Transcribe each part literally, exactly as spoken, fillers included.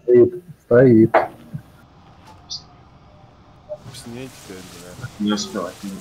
Стоит, стоит. С ней теперь, бля. Не успел отменить.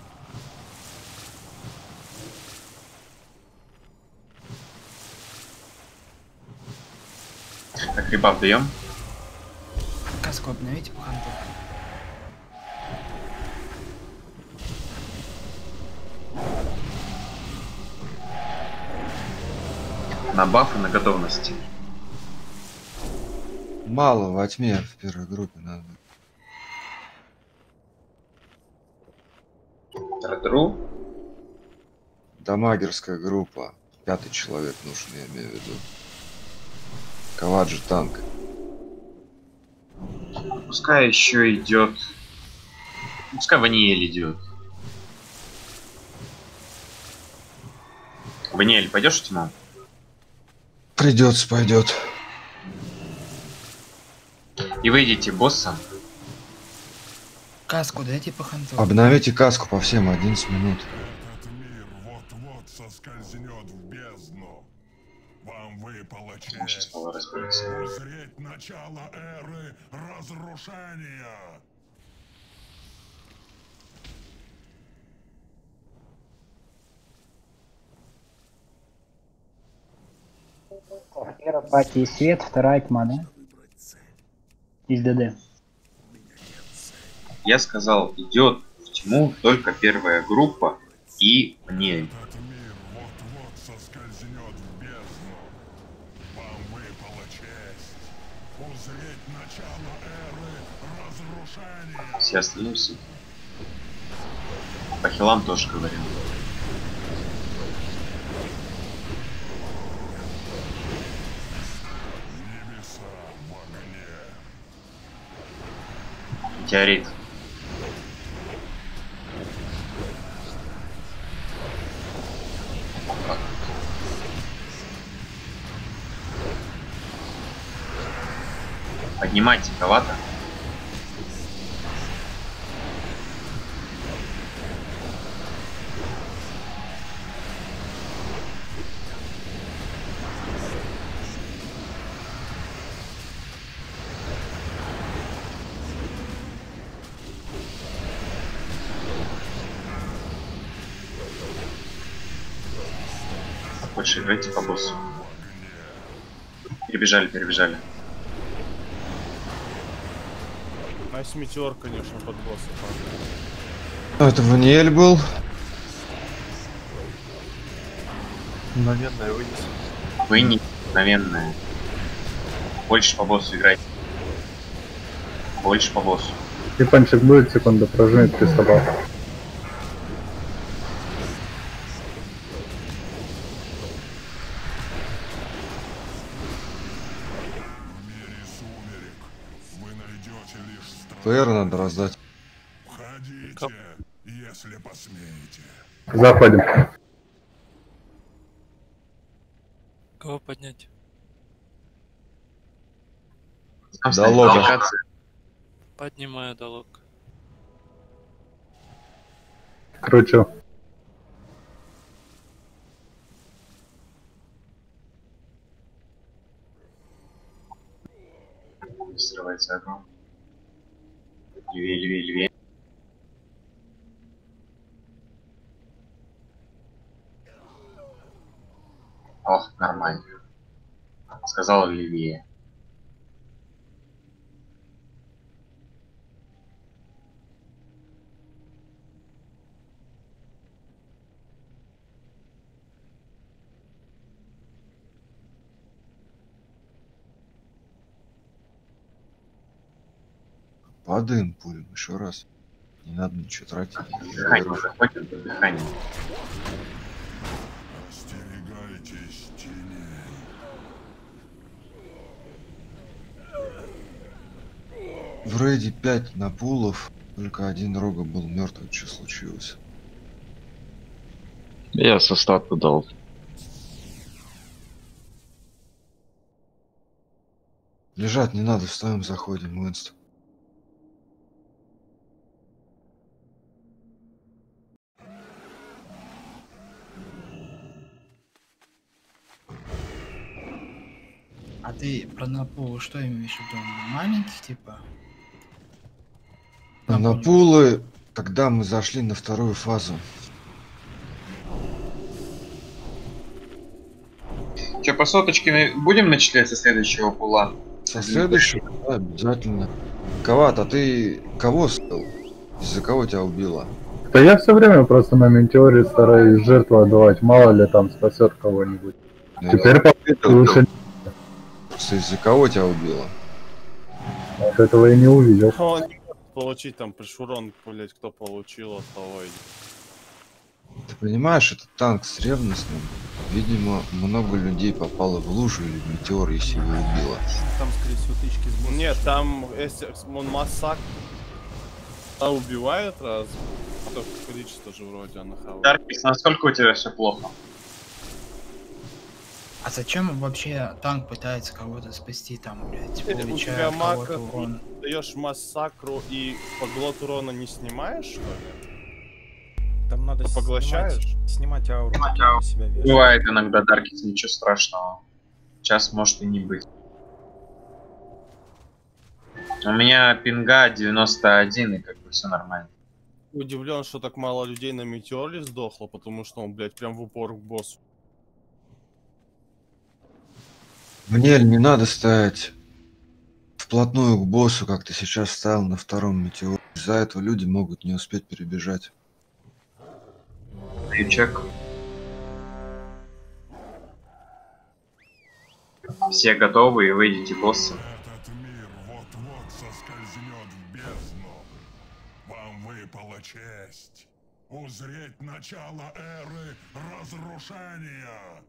Так, ребап даем. Каску обновите по ханту. На баф и на готовности. Мало во тьме в первой группе надо. Радру. Дамагерская группа. Пятый человек нужен, я имею в виду. Каваджи танк. Пускай еще идет. Пускай Ваниэль идет. Ваниэль, пойдешь в тьму? Придется, пойдет. И вы идите боссом. Каску дайте по ханту. Обновите каску по всем одиннадцать минут. Этот мир вот-вот соскользнет в бездну. Вам выпала Сейчас честь мало разберется. узреть начало эры разрушения. Первая пати свет, вторая тьма, да? Из ДД. Я сказал, идет в тьму только первая группа и Ваниэль. Этот мир вот-вот соскользнет в бездну. Вам выпала честь узреть начало эры разрушения. Все остаются. По хилам тоже говорил. Небеса в огне. Метеорит. Поднимайте кого-то. Больше играйте по боссу. Перебежали, перебежали. Найс метеор, конечно, под босса. Это Ваниэль был. Мгновенная вынес. Вы не мгновенная. Больше по боссу играйте. Больше по боссу. Степанчик будет секунду прожимет при собак. В мире сумерек вы найдете лишь страх. ПР надо раздать. Входите, если посмеете. Заходим. Кого поднять? Там Да, стоит лога. локация. Поднимаю долог. Кручу. Взрывается огонь. Левее, левее, левее. Ох, нормально. Сказал левее. Падаем пулем еще раз. Не надо ничего тратить. Дыхание заходит до дыхания. Остерегайтесь теней. В рейде пять напулов. Только один рога был мертвый. Что случилось? Я со стату дал. Лежать не надо, встаем, заходим. Уинстон. А ты про напу, что имеешь в виду? Маленьких, типа? На Напу- пулы, когда мы зашли на вторую фазу. Че, по соточке на- будем начислять со следующего пула? Со следующего, да, обязательно. Коват, а ты кого спел? Из-за кого тебя убило? Да я все время просто на Метеоре стараюсь жертву отдавать, мало ли там спасет кого-нибудь. Ну, Теперь я по- лучше просто из-за кого тебя убило? от этого и не увидел. Он не может получить там пришурон, блять, кто получил от того. и- Ты понимаешь, это танк с ревностным. Видимо, много людей попало в лужу или в метеор, если его убило. Там, скорее всего, тычки с боссом. Нет, там, если он массак, а убивает раз, то количество же вроде она хавает. Даркис, насколько у тебя все плохо? А зачем вообще танк пытается кого-то спасти там, блядь, Э, У получая тебя от кого-то макро, урон? даешь массакру и поглот урона не снимаешь, что ли? Там надо Ты поглощаешь? снимать, снимать ауру, Снимать которая ауру. на себя вешает. Бывает иногда, Даркис, ничего страшного. Сейчас может и не быть. У меня пинга девяносто один, и как бы все нормально. Удивлен, что так мало людей на Метеоре сдохло, потому что он, блядь, прям в упор к боссу. Мне не надо стоять вплотную к боссу, как ты сейчас стоял на втором метеоре. Из-за этого люди могут не успеть перебежать. Ключик. Все готовы и выйдите босса. Этот мир вот-вот соскользнет в бездну. Вам выпала честь узреть начало эры разрушения.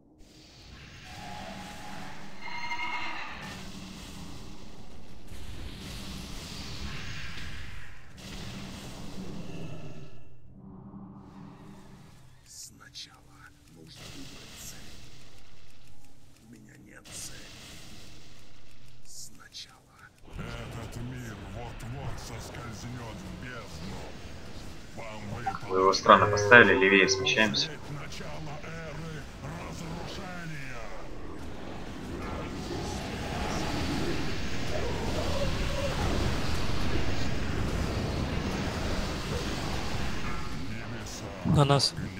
Сначала нужно выбрать цель. У меня нет цели. Сначала. Этот мир вот-вот соскользнет в бездну. Вам выпала Вы его странно поставили, левее смещаемся. узреть начало эры разрушения. Небеса На нас. огне.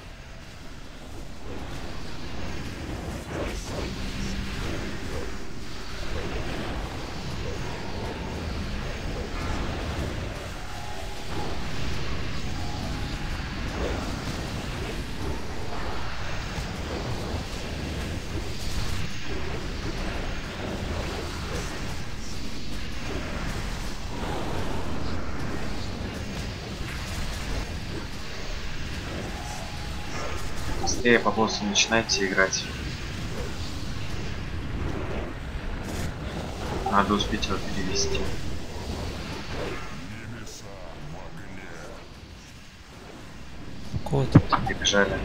Быстрее по боссу начинайте играть. Надо успеть его перевести. Небеса в огне. Кот. Прибежали.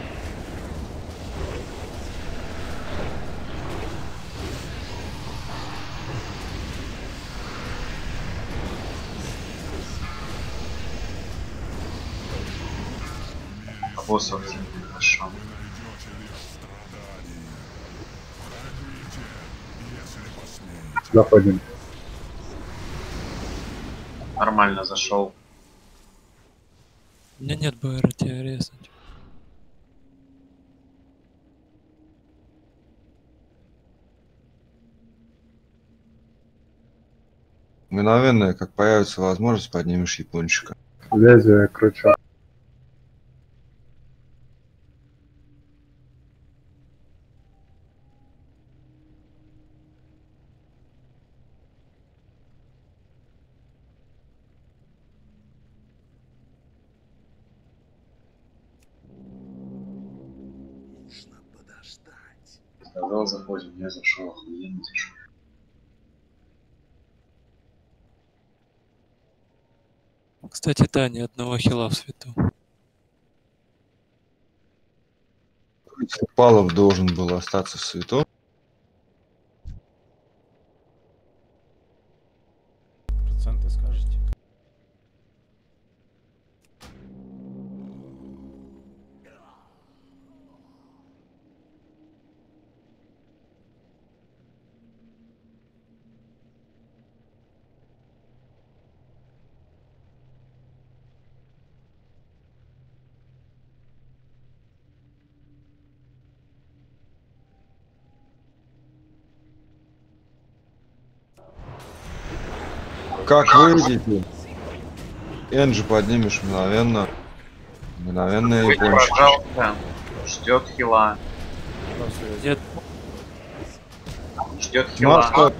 По боссу активно хорошо. Вы найдете лишь страдания. Входите, если посмеете. Заходим. Нормально зашел. У меня нет БР, тебя резнуть. Мгновенно, как появится возможность, поднимешь япончика. Лезвие кручу. Нужно подождать. Сказал, заходим, я зашел, охуенно зашел. Кстати, да, ни одного хила в свету. Палов должен был остаться в свету. Проценты скажете? Как выйдете? Энджи поднимешь мгновенно. Мгновенно Выйди, япончик. пожалуйста. Ждет хила. Нет, Ждет хила. Маска.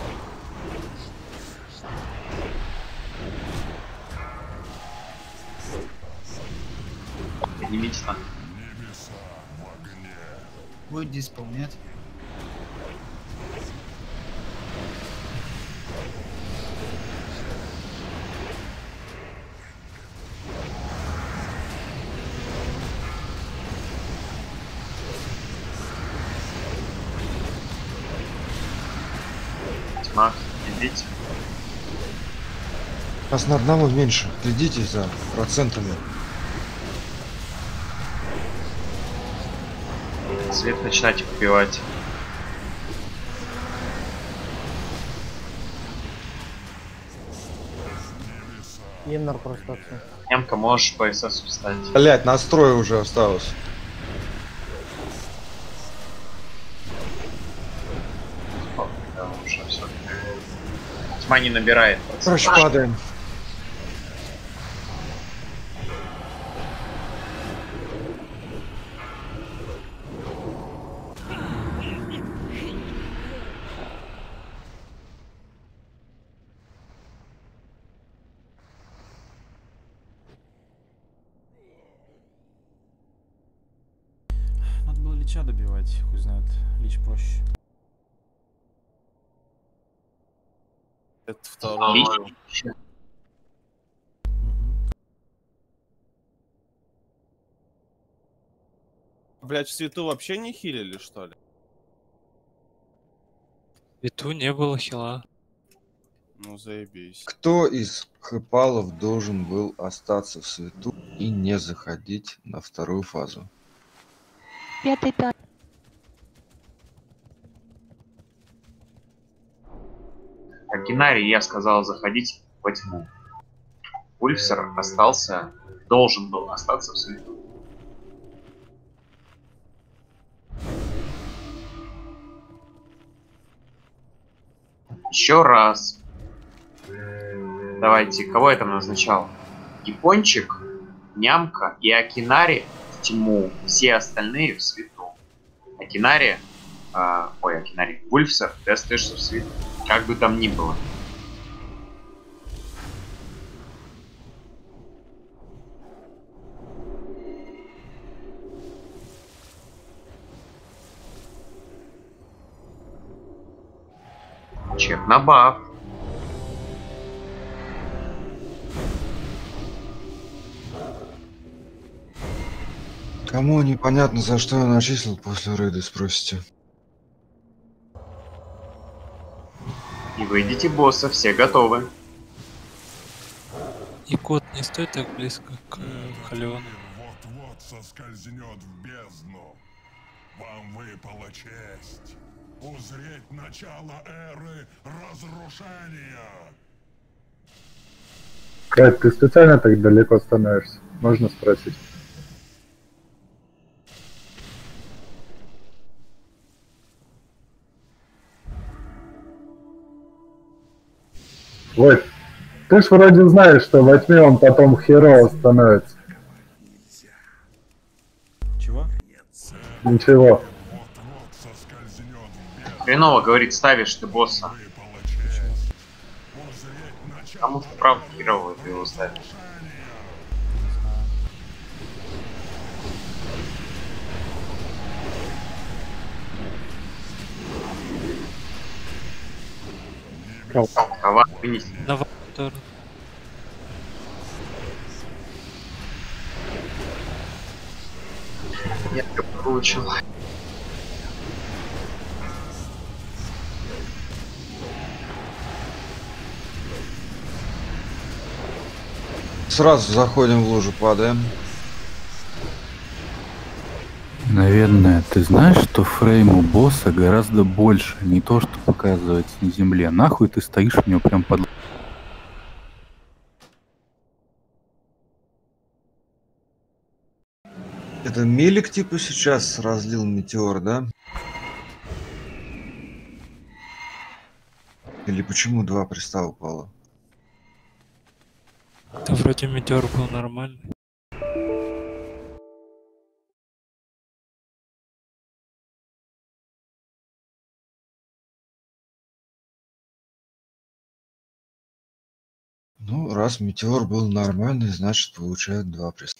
Поднимите там. Будет диспол, нет? Тьма, идите. Нас на одного меньше. Следите за процентами. Свет начинайте побивать. Еннер просто отцу. Немка, можешь по СС встать. Блять, настрой уже осталось. Да, уже все. Тьма не набирает. Короче, падаем. Надо было Лича добивать, хуй знает. Лич проще. Это второй. Лич. Блять, в свету вообще не хилили, что ли? в Свету не было хила. Ну заебись. Кто из хэпалов должен был остаться в свету и не заходить на вторую фазу? Пятый танк. Акинари, я сказал заходить во тьму. Ульфсер остался, должен был остаться в свету. Еще раз. Давайте, кого я там назначал? Япончик, Нямка и Акинари в тьму. Все остальные в свету. Акинари, э, ой, Акинари, Ульфсер, ты остаешься в свету. Как бы там ни было. Чек на баф. Кому непонятно, за что я начислил после рейда, спросите. И выйдите босса, все готовы. И кот не стоит так близко к Халиону. Вот-вот соскользнет в бездну. Вам выпала честь узреть начало эры разрушения. Кайф, ты специально так далеко становишься? Можно спросить? Ой, ты ж вроде знаешь, что во тьме он потом херово становится. Чего? Ничего. Хреново, говорит, ставишь ты босса. Потому что правда херово ты его ставишь. Кого вынести? На вторую. Я получил. Сразу заходим в лужу, падаем. Наверное, ты знаешь, что фрейм у босса гораздо больше, не то, что показывается на земле. Нахуй ты стоишь у него прям под... Это Мелик типа сейчас разлил метеор, да? Или почему два приста упало? Да вроде метеор был нормальный. Ну, раз метеор был нормальный, значит получает два приста.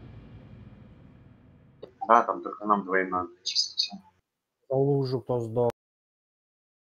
Да, там только нам двоим надо чистить. Лужу кто сдал.